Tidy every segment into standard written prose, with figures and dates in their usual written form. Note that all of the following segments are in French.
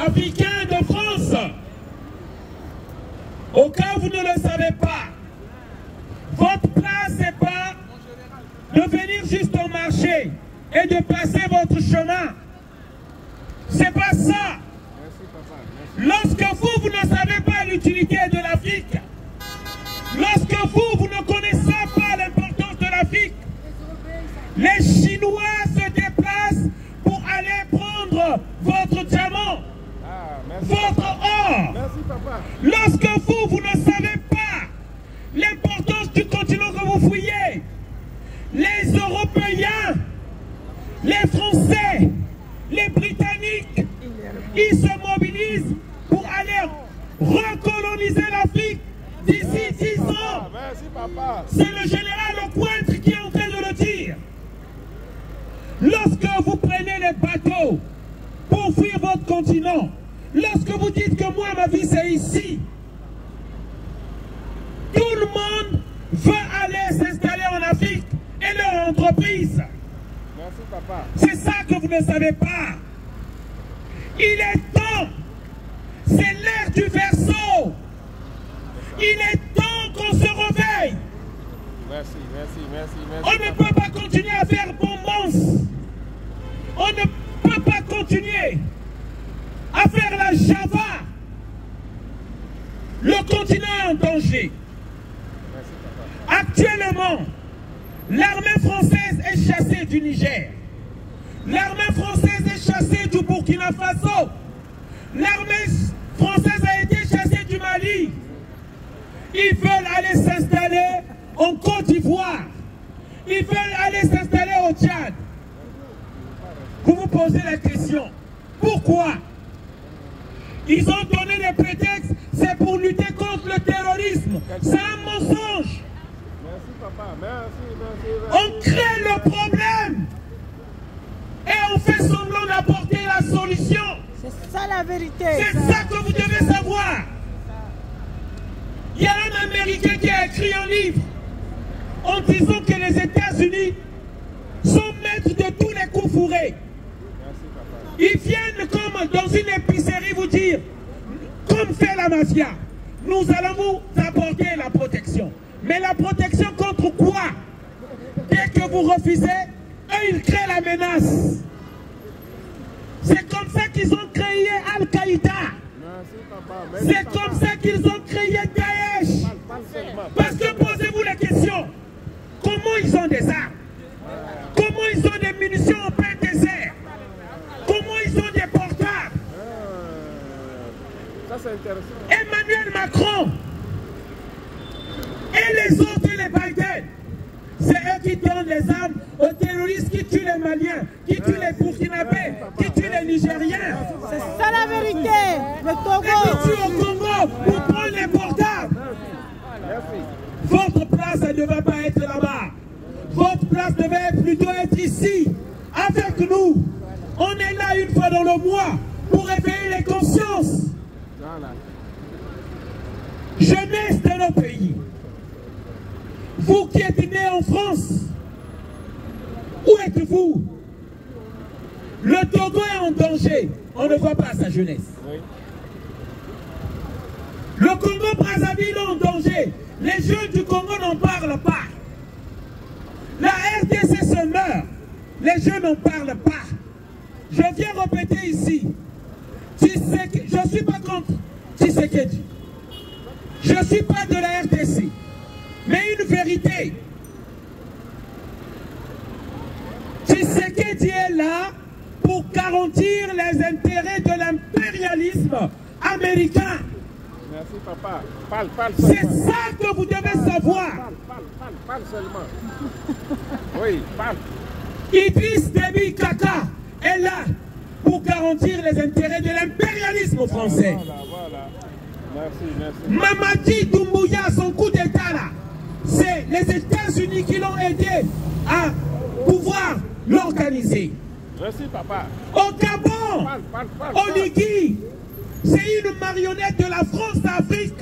africain de France. Au cas où vous ne le savez pas, votre place n'est pas de venir juste au marché et de passer votre chemin. C'est pas ça. Lorsque vous ne savez pas l'utilité de l'Afrique, lorsque vous ne connaissez pas l'importance de l'Afrique, les Chinois se déplacent pour aller prendre votre diamant, votre or. Lorsque vous ne savez pas l'importance du continent que vous fouillez, les Européens, les Français, les Britanniques, ils se mobilisent pour aller recoloniser l'Afrique d'ici 10 ans. C'est le général Lecointre qui est en train de le dire. Lorsque vous prenez les bateaux pour fuir votre continent, lorsque vous dites que moi, ma vie, c'est ici, tout le monde veut aller s'installer en Afrique et leur entreprise. C'est ça que vous ne savez pas. Il est temps. C'est l'ère du verseau. Il est temps qu'on se réveille. On ne peut pas continuer à faire bonbons. On ne peut pas continuer à faire la Java. Le continent est en danger. Actuellement, l'armée française est chassée du Niger. L'armée française est chassée du Burkina Faso. L'armée française a été chassée du Mali. Ils veulent aller s'installer en Côte d'Ivoire. Ils veulent aller s'installer au Tchad. Vous vous posez la question, pourquoi? Ils ont donné des prétextes, c'est pour lutter contre le terrorisme. C'est un mensonge. Merci papa, merci. On crée le problème et on fait semblant d'apporter la solution. C'est ça la vérité. C'est ça que vous devez savoir. Il y a un Américain qui a écrit un livre en disant que les États-Unis sont maîtres de tous les coups fourrés. Ils viennent comme dans une épicerie vous dire, comme fait la mafia, nous allons vous apporter la protection. Mais la protection contre quoi? Dès que vous refusez, eux ils créent la menace. C'est comme ça qu'ils ont créé Al-Qaïda. C'est comme ça qu'ils ont créé Daesh. Parce que posez-vous la question, comment ils ont des armes? Comment ils ont des munitions en plein désert? Comment ils ont des portables? Ça c'est intéressant. Emmanuel Macron et les autres, les Biden, c'est eux qui donnent les armes aux terroristes qui tuent les Maliens, qui tuent les Burkinabés, qui tuent les Nigériens. C'est ça la vérité. Le Et Togo. qui tuent au Congo pour prendre les portables. Votre place, elle ne devait pas être là-bas. Votre place devait plutôt être ici, avec nous. On est là une fois dans le mois pour réveiller les consciences. Jeunesse de nos pays. Vous qui êtes nés en France, où êtes-vous? Le Togo est en danger. On ne voit pas sa jeunesse. Oui. Le Congo-Brazzaville est en danger. Les jeunes du Congo n'en parlent pas. La RDC se meurt. Les jeunes n'en parlent pas. Je viens répéter ici. Je ne suis pas contre Tshisekedi. Je ne suis pas de la RDC. Mais une vérité. Tshisekedi est là pour garantir les intérêts de l'impérialisme américain. Merci papa. Parle C'est seulement. ça que vous devez savoir. Parle seulement. Oui, parle. Idriss Déby Kaka est là pour garantir les intérêts de l'impérialisme français. Voilà. Merci. Mamadi Doumbouya, son coup d'état là, c'est les États-Unis qui l'ont aidé à pouvoir l'organiser. Merci papa. Au Gabon, Parle. au Nigui, c'est une marionnette de la France d'Afrique.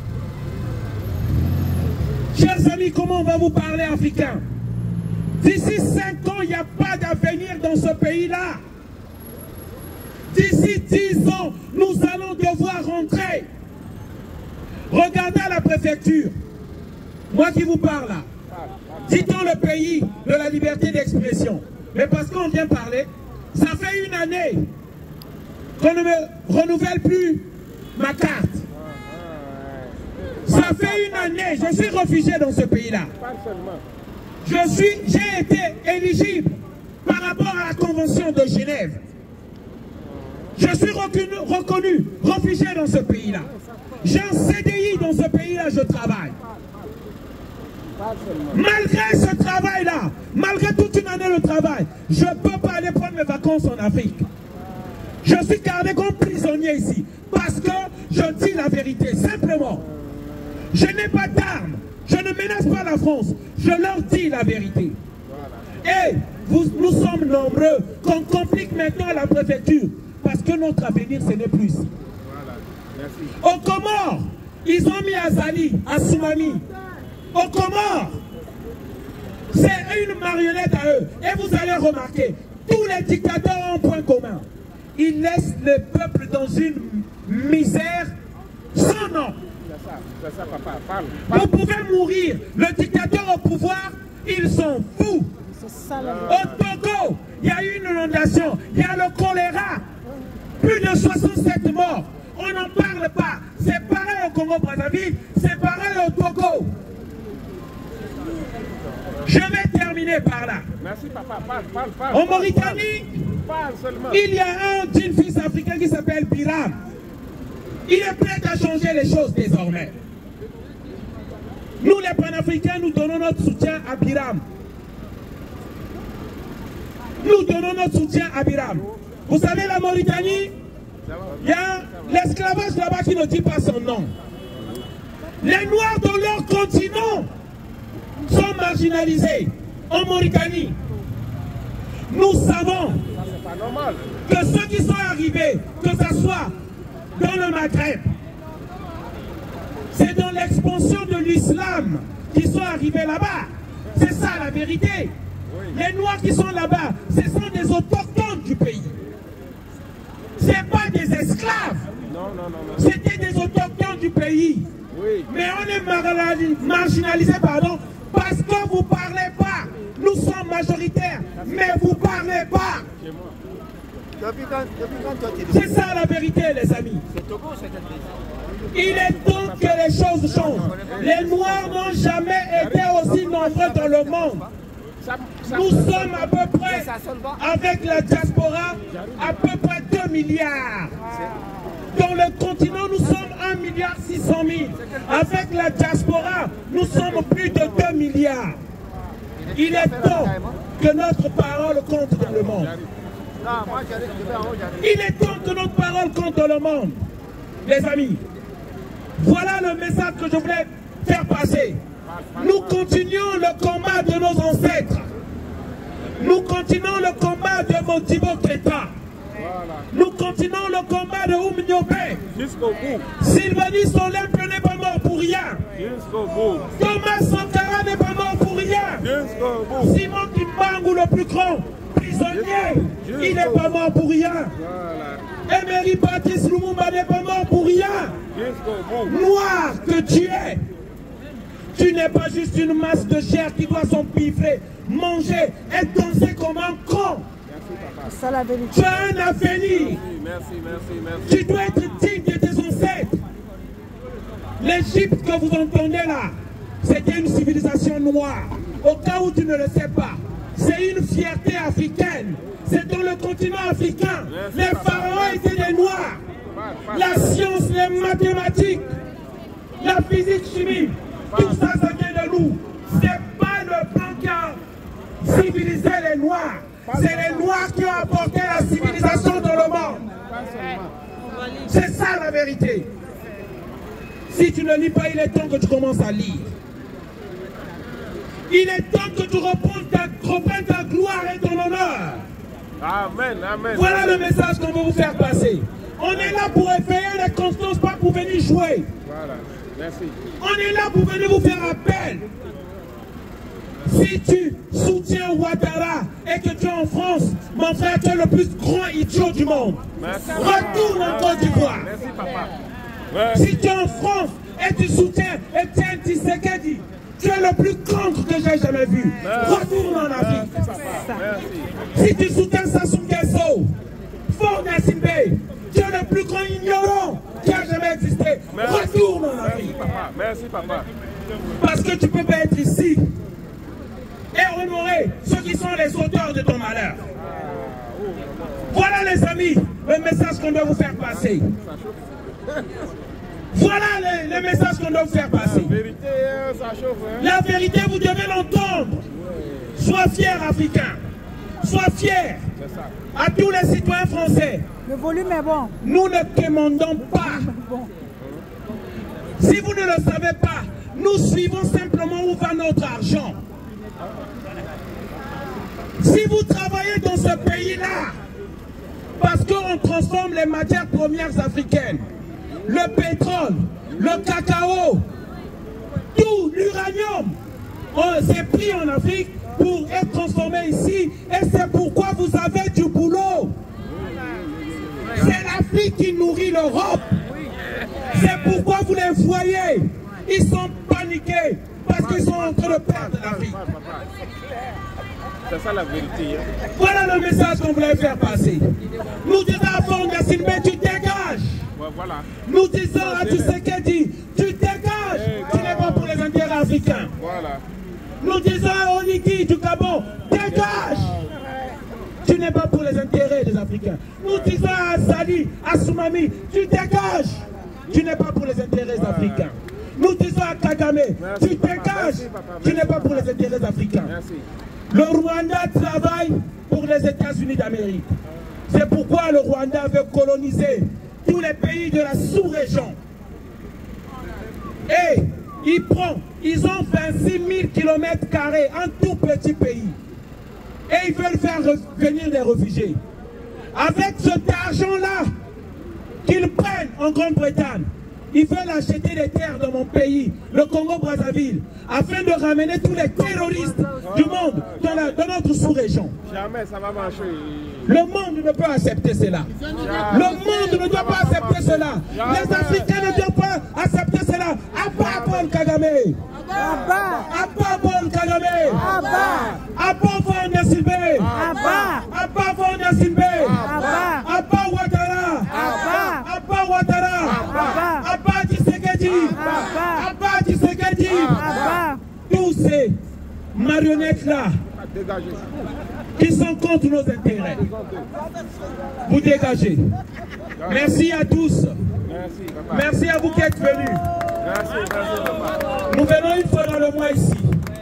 Chers amis, comment on va vous parler africain? D'ici 5 ans, il n'y a pas d'avenir dans ce pays-là. D'ici 10 ans, nous rentrer. Regardez à la préfecture. Moi qui vous parle là. Dit-on le pays de la liberté d'expression. Mais parce qu'on vient parler, ça fait une année qu'on ne me renouvelle plus ma carte. Ça fait une année, je suis réfugié dans ce pays-là. J'ai été éligible par rapport à la Convention de Genève. Je suis reconnu réfugié dans ce pays-là. J'ai un CDI dans ce pays-là, je travaille. Malgré ce travail-là, malgré toute une année de travail, je ne peux pas aller prendre mes vacances en Afrique. Je suis gardé comme prisonnier ici parce que je dis la vérité, simplement. Je n'ai pas d'armes, je ne menace pas la France, je leur dis la vérité. Et nous sommes nombreux qu'on complique maintenant à la préfecture parce que notre avenir ce n'est plus ici. Au Comores, ils ont mis Azali, à Soumami. Au Comores, c'est une marionnette à eux. Et vous allez remarquer, tous les dictateurs ont un point commun. Ils laissent le peuple dans une misère sans nom. C'est ça, papa. Parle. Vous pouvez mourir. Le dictateur au pouvoir, ils sont fous. Au Togo, il y a eu une inondation. Il y a le choléra. Plus de 67 morts. On n'en parle pas. C'est pareil au Congo-Brazzaville. C'est pareil au Togo. Je vais terminer par là. Merci, papa. Parle. En Mauritanie, il y a un jeune fils africain qui s'appelle Biram. Il est prêt à changer les choses désormais. Nous, les panafricains, nous donnons notre soutien à Biram. Nous donnons notre soutien à Biram. Vous savez, la Mauritanie, il y a l'esclavage là-bas qui ne dit pas son nom. Les Noirs de leur continent sont marginalisés en Mauritanie. Nous savons que ceux qui sont arrivés, que ce soit dans le Maghreb, c'est dans l'expansion de l'islam qu'ils sont arrivés là-bas. C'est ça la vérité. Les Noirs qui sont là-bas, ce sont des autochtones du pays. Ce n'est pas des esclaves. Non. C'était des autochtones du pays. Oui. Mais on est marginalisés, pardon, parce que vous ne parlez pas. Nous sommes majoritaires, mais vous ne parlez pas. C'est ça la vérité, les amis. Il est temps que les choses changent. Les Noirs n'ont jamais été aussi nombreux dans le monde. Nous sommes à peu près, avec la diaspora, à peu près 2 milliards. Dans le continent, nous sommes 1,6 milliard. Avec la diaspora, nous sommes plus de 2 milliards. Il est temps que notre parole compte dans le monde. Il est temps que notre parole compte dans le monde. Les amis, voilà le message que je voulais faire passer. Nous continuons le combat de nos ancêtres. Nous continuons le combat de Modibo Keïta. Nous continuons le combat de Oumniopé. Jusqu'au bout. Sylvanus Olympio n'est pas mort pour rien. Jusqu'au bout. Thomas Sankara n'est pas mort pour rien. Jusqu'au bout. Simon Kimbangu, le plus grand prisonnier, il n'est pas mort pour rien. Voilà. Emery Patrice Lumumba n'est pas mort pour rien. Jusqu'au bout. Noir que tu es. Tu n'es pas juste une masse de chair qui doit s'empiffrer, manger et danser comme un con. C'est la vérité. Tu as un avenir. Merci. Tu dois être digne de tes ancêtres. L'Égypte que vous entendez là, c'était une civilisation noire. Au cas où tu ne le sais pas, c'est une fierté africaine. C'est dans le continent africain. Les pharaons étaient des noirs. La science, les mathématiques, la physique, chimie, tout ça, ça vient de nous. Ce n'est pas le blanc qui a civilisé les noirs. C'est les noirs qui ont apporté la civilisation dans le monde. C'est ça la vérité. Si tu ne lis pas, il est temps que tu commences à lire. Il est temps que tu reprennes ta gloire et ton honneur. Amen. Voilà le message qu'on veut vous faire passer. On est là pour éveiller les consciences, pas pour venir jouer. Voilà, merci. On est là pour venir vous faire appel. Si tu soutiens Ouattara et que tu es en France, mon frère, tu es le plus grand idiot du monde. Merci. Retourne en Côte d'Ivoire. Merci, papa. Si tu es en France et tu soutiens Etienne Tshisekedi, tu es le plus cancre que j'ai jamais vu. Retourne en Afrique. Si tu soutiens Sassou Nguesso, Faure Gnassingbé, tu es le plus grand ignorant qui a jamais existé. Retourne en Afrique. Merci, papa. Parce que tu ne peux pas être ici et honorer ceux qui sont les auteurs de ton malheur. Voilà les amis, le message qu'on doit vous faire passer. Voilà les messages qu'on doit vous faire passer. La vérité, ça chauffe. Hein? La vérité, vous devez l'entendre. Sois fier, Africain. Sois fier. À tous les citoyens français. Le volume est bon. Nous ne demandons pas. Si vous ne le savez pas, nous suivons simplement où va notre argent. Si vous travaillez dans ce pays-là, parce qu'on transforme les matières premières africaines, le pétrole, le cacao, tout l'uranium, c'est pris en Afrique pour être transformé ici, et c'est pourquoi vous avez du boulot. C'est l'Afrique qui nourrit l'Europe. C'est pourquoi vous les voyez, ils sont paniqués, parce qu'ils sont en train de perdre l'Afrique. C'est ça la vérité. Hein? Voilà le message qu'on voulait faire passer. Nous disons à Faure Gnassingbé, tu dégages. Voilà. Nous disons à Tshisekedi, tu dégages. Tu n'es pas pour les intérêts africains. Voilà. Nous disons à Oniki du Gabon, dégage. Tu n'es pas pour les intérêts des Africains. Nous disons à Sali, à Soumami, tu dégages. Tu n'es pas pour les intérêts africains. Nous disons à Kagame, tu dégages. Tu n'es pas pour les intérêts africains. Merci. Le Rwanda travaille pour les États-Unis d'Amérique. C'est pourquoi le Rwanda veut coloniser tous les pays de la sous-région. Et ils ont 26 000 km², un tout petit pays. Et ils veulent faire venir les réfugiés. Avec cet argent-là qu'ils prennent en Grande-Bretagne, ils veulent acheter des terres dans mon pays, le Congo-Brazzaville, afin de ramener tous les terroristes du monde dans notre sous-région. Jamais ça va marcher. Le monde ne peut accepter cela. Le monde ne doit pas accepter cela. Les Africains ne doivent pas accepter cela. Abba Paul Kagame. Abba Paul Kagame. Abba Faure Gnassingbé. Abba Faure Gnassingbé. Abba Ouattara. Abba Ouattara. Abba Tshisekedi. Abba Tshisekedi. Tous ces marionnettes-là qui sont contre nos intérêts. Vous dégagez. Merci à tous. Merci à vous qui êtes venus. Nous venons une fois dans le mois ici.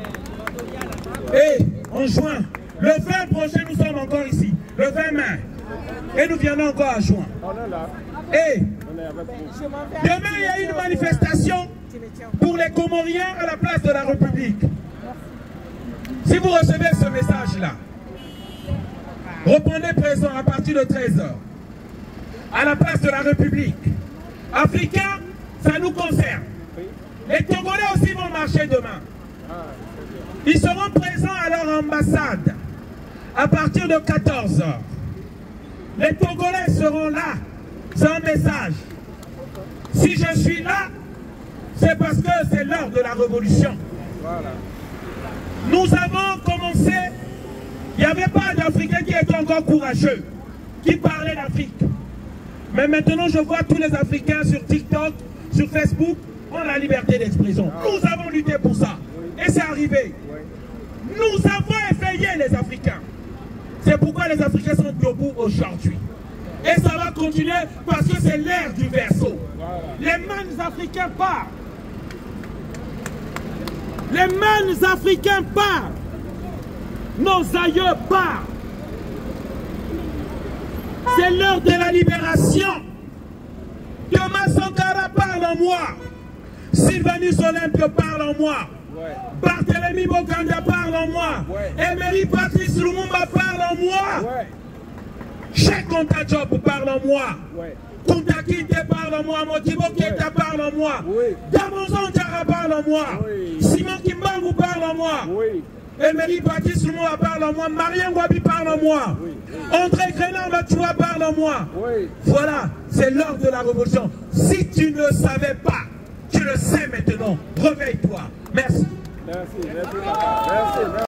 Et en juin, le 20 prochain, nous sommes encore ici. Le 20 mai. Et nous viendrons encore à juin. Et demain, il y a une manifestation pour les Comoriens à la place de la République. Si vous recevez ce message-là, répondez présent à partir de 13h à la place de la République. Africains, ça nous concerne. Les Togolais aussi vont marcher demain. Ils seront présents à leur ambassade à partir de 14h. Les Togolais seront là. C'est un message. Si je suis là, c'est parce que c'est l'heure de la révolution. Nous avons commencé, il n'y avait pas d'Africains qui étaient encore courageux, qui parlaient d'Afrique. Mais maintenant, je vois tous les Africains sur TikTok, sur Facebook, ont la liberté d'expression. Nous avons lutté pour ça. Et c'est arrivé. Nous avons éveillé les Africains. C'est pourquoi les Africains sont debout aujourd'hui. Et ça va continuer parce que c'est l'ère du verseau. Les mêmes Africains partent. Les mêmes Africains partent. Nos aïeux partent. C'est l'heure de la libération. Thomas Sankara parle en moi. Sylvanus Olympe parle en moi. Barthélemy Bokanda parle en moi. Emery Patrice Lumumba parle en moi. Cheikh Anta Diop parle en moi. Kunta Kinte parle en moi. Modibo Keïta parle en moi. Damozon Diarra parle en moi. Simon Kimbangu parle en moi. Emery Baptiste Lumumba parle en moi. Marien Ngouabi parle en moi. André Grenard Machoua parle en moi. Voilà, c'est l'heure de la révolution. Si tu ne savais pas, tu le sais maintenant. Réveille-toi. Merci. Merci.